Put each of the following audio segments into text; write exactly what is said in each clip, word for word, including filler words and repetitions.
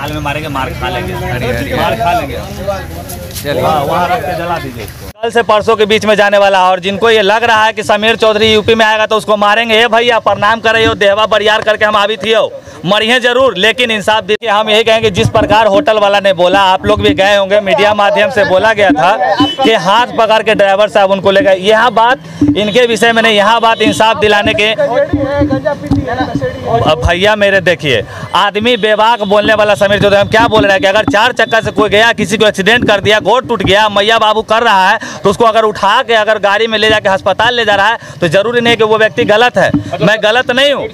हाल में मारेंगे, मार खा लेंगे, मार खा लेंगे। चलिए वहाँ रख के जला दीजिए इसको। कल से परसों के बीच में जाने वाला है और जिनको ये लग रहा है कि समीर चौधरी यूपी में आएगा तो उसको मारेंगे, ये भैया प्रणाम कर रही हो, देहवा बरियार करके हम आबित हो, मरिए जरूर लेकिन इंसाफ दीजिए। हम यही कहेंगे जिस प्रकार होटल वाला ने बोला, आप लोग भी गए होंगे, मीडिया माध्यम से बोला गया था कि हाथ पकड़ के ड्राइवर साहब उनको ले गए। यहाँ बात इनके विषय में नहीं, यहाँ बात इंसाफ दिलाने के। अब भैया मेरे देखिए, आदमी बेबाक बोलने वाला समीर चौधरी, हम क्या बोल रहे हैं कि अगर चार चक्का से कोई गया, किसी को एक्सीडेंट कर दिया, गोड़ टूट गया, मैया बाबू कर रहा है, तो उसको अगर उठा के अगर गाड़ी में ले जाके अस्पताल ले जा रहा है तो जरूरी नहीं कि वो व्यक्ति गलत है। मैं गलत नहीं हूँ।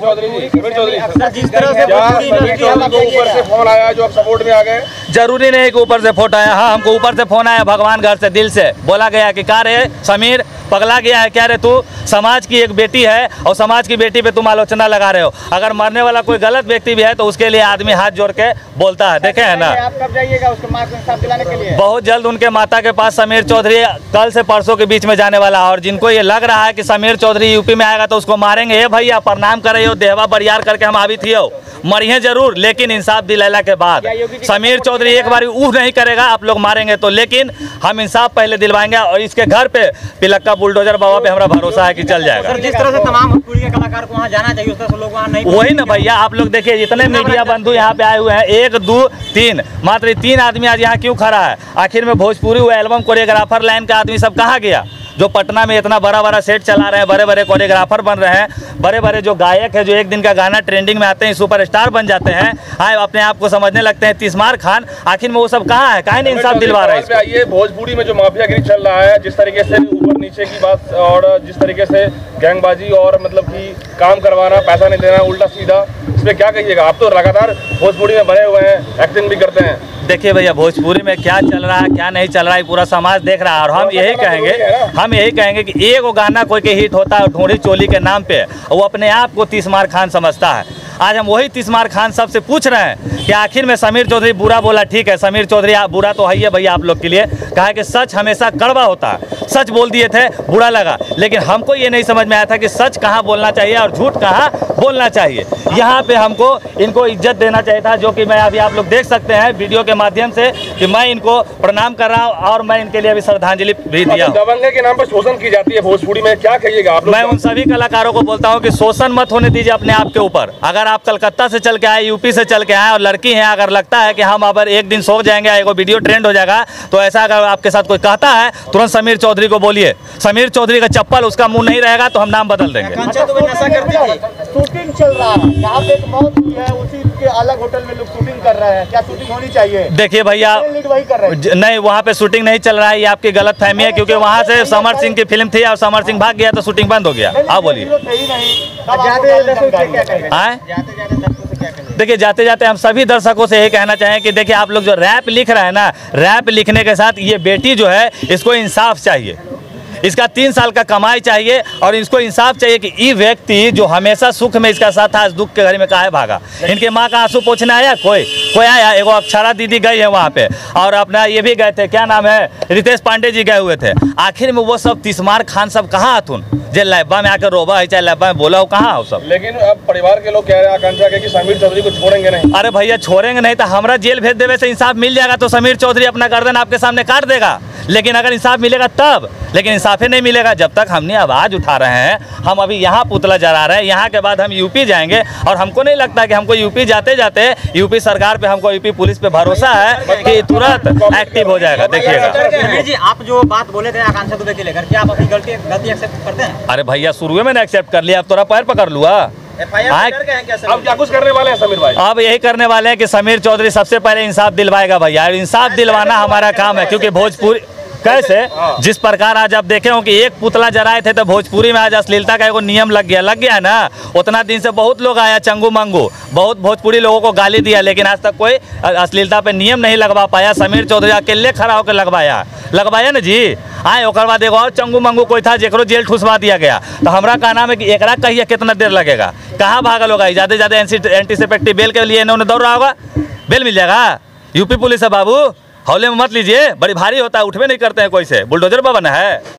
जरूरी नहीं कि ऊपर से फोन आया। हाँ, हमको ऊपर से फोन आया, भगवान घर से, दिल से बोला गया कि क्या रे समीर पगला गया है क्या रे, तू समाज की एक बेटी है और समाज की बेटी पे तुम आलोचना लगा रहे हो। अगर मरने वाला कोई गलत व्यक्ति भी है तो उसके लिए आदमी हाथ जोड़ के बोलता है। देखे है ना, आप कब जाइएगा उसके माँ को इंसाफ दिलाने के लिए? बहुत जल्द उनके माता के पास समीर चौधरी कल से परसों के बीच में जाने वाला है और जिनको ये लग रहा है कि समीर चौधरी यूपी में आएगा तो उसको मारेंगे, ये भैया प्रणाम कर रही हो, देहवा बरियार करके हम आबित हो, मरिए जरूर लेकिन इंसाफ दिलाने के बाद। समीर चौधरी एक बार ऊह नहीं करेगा, आप लोग मारेंगे तो, लेकिन हम इंसाफ पहले दिलवाएंगे और इसके घर पे पिलक्का बुलडोजर बाबा पे हमारा भरोसा है कि चल जाएगा। जिस तरह से तमाम भोजपुरी के कलाकार को वहाँ जाना चाहिए उस तरह से लोग वहाँ नहीं, वही ना भैया, आप लोग देखिए जितने मीडिया बंधु यहाँ पे आए हुए हैं, एक दो तीन, मात्र तीन आदमी आज यहाँ क्यों खड़ा है? आखिर में भोजपुरी वो एल्बम कोरियोग्राफर लाइन का आदमी सब कहाँ गया? जो पटना में इतना बड़ा बड़ा सेट चला रहे हैं, बड़े बड़े कोरियोग्राफर बन रहे हैं, बड़े बड़े जो गायक है जो एक दिन का गाना ट्रेंडिंग में आते हैं, सुपरस्टार बन जाते हैं, हाँ अपने आप को समझने लगते हैं तीसमार खान, आखिर में वो सब कहाँ है? काहे नहीं इंसाफ दिलवा रहा है? ये भोजपुरी में जो माफियागिरी चल रहा है, जिस तरीके से ऊपर नीचे की बात और जिस तरीके से गैंगबाजी और मतलब कि काम करवाना, पैसा नहीं देना, उल्टा सीधा, इस पर क्या कहिएगा? आप तो लगातार भोजपुरी में बने हुए हैं, एक्टिंग भी करते हैं। देखिए भैया, भोजपुरी में क्या चल रहा है क्या नहीं चल रहा है पूरा समाज देख रहा है और हम यही कहेंगे हम यही कहेंगे कि एक वो गाना कोई के हिट होता है ढूंढी चोली के नाम पे, वो अपने आप को तीसमार खान समझता है। आज हम वही तीसमार खान साहब से पूछ रहे हैं कि आखिर में समीर चौधरी बुरा बोला, ठीक है समीर चौधरी आप बुरा तो है ही है भैया आप लोग के लिए, कहा कि सच हमेशा कड़वा होता है, सच बोल दिए थे बुरा लगा, लेकिन हमको ये नहीं समझ में आया था कि सच कहाँ बोलना चाहिए और झूठ कहाँ बोलना चाहिए। यहाँ पे हमको इनको इज्जत देना चाहिए था, जो कि मैं अभी आप लोग देख सकते हैं वीडियो के माध्यम से कि मैं इनको प्रणाम कर रहा हूँ और मैं इनके लिए अभी श्रद्धांजलि भी दिया। दबंगे के नाम पर शोषण की जाती है भोजपुरी में, क्या कहिएगा आप लोग? मैं उन सभी कलाकारों को बोलता हूँ कि शोषण मत होने दीजिए अपने आप के ऊपर। अगर आप कलकत्ता से चल के आए, यूपी से चल के आए और लड़की हैं, अगर लगता है कि हम अगर एक दिन सो जाएंगे, एगो वीडियो ट्रेंड हो जाएगा, तो ऐसा अगर आपके साथ कोई कहता है तुरंत समीर चौधरी को बोलिए, समीर चौधरी का चप्पल उसका मुंह नहीं रहेगा तो हम नाम बदल देंगे। शूटिंग चल रहा है, यहाँ पे एक मौत हुई है, उसी के अलग होटल में लोग शूटिंग कर रहे हैं, क्या शूटिंग होनी चाहिए? देखिए भैया, वही कर रहे हैं। नहीं वहाँ पे शूटिंग नहीं चल रहा है, ये आपकी गलत फहमी है, क्योंकि वहाँ से समर सिंह की फिल्म थी और समर सिंह भाग गया तो शूटिंग बंद हो गया। आप बोलिए। देखिए जाते जाते हम सभी दर्शकों से यही कहना चाहें कि देखिए आप लोग जो रैप लिख रहे हैं ना, रैप लिखने के साथ ये बेटी जो है इसको इंसाफ चाहिए, इसका तीन साल का कमाई चाहिए और इसको इंसाफ चाहिए कि ये व्यक्ति जो हमेशा सुख में इसका साथ था, दुख के घर में काहे भागा? इनके माँ का आंसू पोंछने आया कोई कोई आया? एगो अक्षरा दीदी गई है वहाँ पे और अपना ये भी गए थे, क्या नाम है, रितेश पांडे जी गए हुए थे। आखिर में वो सब तीसमार खान सब कहाँ आथुन जे लैबा में आकर रोबा है, चाहे लैबा में बोला हो, कहाँ हो सब? लेकिन अब परिवार के लोग कह रहे हैं, आकांक्षा के कि समीर चौधरी को छोड़ेंगे नहीं। अरे भैया छोड़ेंगे नहीं तो हमारा जेल भेज देवे से इंसाफ मिल जाएगा तो समीर चौधरी अपना गर्दन आपके सामने काट देगा, लेकिन अगर इंसाफ मिलेगा तब, लेकिन इंसाफ ही नहीं मिलेगा जब तक हमने आवाज़ उठा रहे हैं। हम अभी यहाँ पुतला जला रहे हैं, यहाँ के बाद हम यूपी जाएंगे और हमको नहीं लगता कि हमको यूपी जाते जाते यूपी सरकार पे, हमको यूपी पुलिस पे भरोसा है कि तुरंत एक्टिव हो जाएगा। देखिएगा जी, आप जो बात बोले थे आकांक्षा दुबे के लेकर, क्या आप अपनी गलती गलती एक्सेप्ट करते हैं? अरे भैया शुरू में एक्सेप्ट कर लिया, अब थोड़ा पैर पकड़ लूँ। अब क्या कुछ करने वाले हैं समीर भाई? अब यही करने वाले हैं कि समीर चौधरी सबसे पहले इंसाफ दिलवाएगा भैया, इंसाफ दिलवाना हमारा काम है, क्योंकि भोजपुरी कैसे जिस प्रकार आज आप देखे हो कि एक पुतला जलाए थे तो भोजपुरी में आज अश्लीलता का एगो नियम लग गया लग गया है ना। उतना दिन से बहुत लोग आया चंगू मंगू, बहुत भोजपुरी लोगों को गाली दिया, लेकिन आज तक कोई अश्लीलता पे नियम नहीं लगवा पाया। समीर चौधरी अकेले खड़ा होकर लगवाया लगवाया ना जी। आए ओकर बाद एगो और चंगू मंगू कोई था जेकरो जेल ठुसवा दिया गया। तो हमारा कहना है कि एकरा कहिए कितना देर लगेगा, कहाँ भागल होगा? ज़्यादा ज़्यादा एंटीसिपेक्टिव बेल के लिए इन्होंने दौड़ रहा होगा, बेल मिल जाएगा। यूपी पुलिस है बाबू, हौले में मत लीजिए, बड़ी भारी होता है, उठवे नहीं करते हैं कोई से, बुलडोजर पर बना है।